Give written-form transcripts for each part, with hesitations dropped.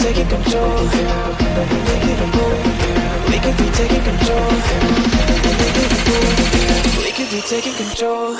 taking control. We could be taking control. We could be taking control.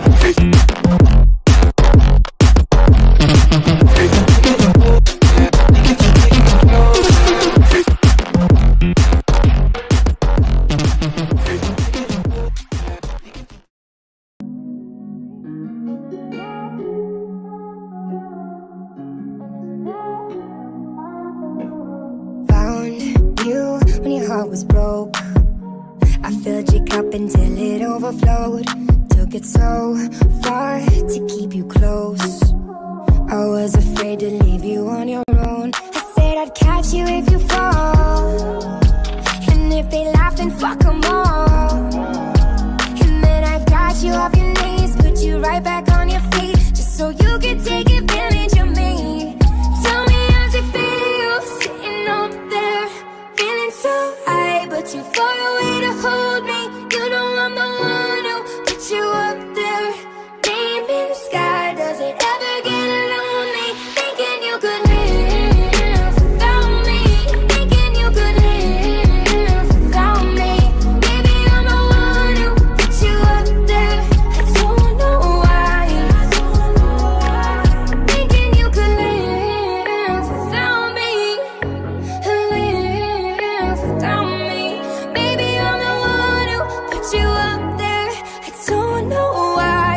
When your heart was broke, I filled your cup until it overflowed. Took it so far to keep you close. I was afraid to leave you on your own. I said I'd catch you if you fall, and if they laugh then fuck them all. And then I got you off your knees, put you right back on your feet, just so you could take advantage of me. Tell me how's it feel, sitting up there, feeling so high, but too far away to hold me. You know I'm the one who put you up there, name in the sky. Does it ever get lonely, thinking you could live without me, thinking you could live without me? Baby, I'm the one who put you up there. I don't know why, thinking you could live without me, live without me. Baby, I'm the one who put you up there. I don't know why.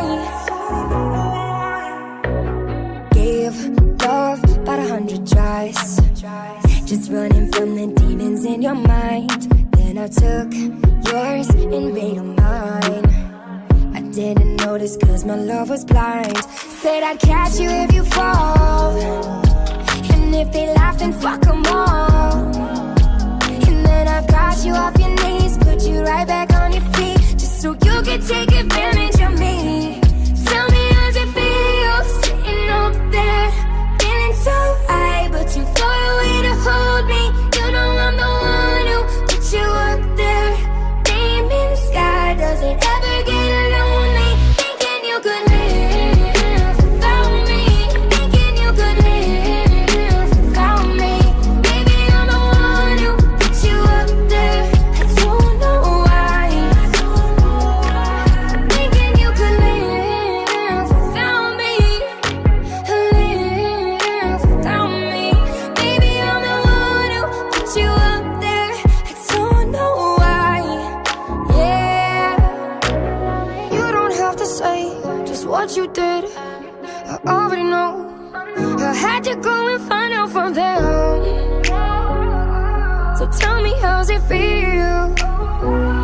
Gave love about 100 tries, just running from the demons in your mind. Then I took yours and made them mine. I didn't notice cause my love was blind. Said I'd catch you if you fall, and if they laugh then fuck them all. And then I got you off your knees, put you right back on your feet, just so you could take advantage of me. Tell me how's it feel, sitting up there, feeling so high, but too far away to hold me. You know I'm the one who put you up there, name in the sky. Does it ever get lonely, thinking you could live without me, thinking you could live without me? Baby, I'm the one who put you up there. I don't know why, thinking you could live without me, live without me. Baby, I'm the one who put you up there. I don't know why, yeah. You don't have to say just what you did, I already know. I had to go and find out from them. So tell me how's it feel,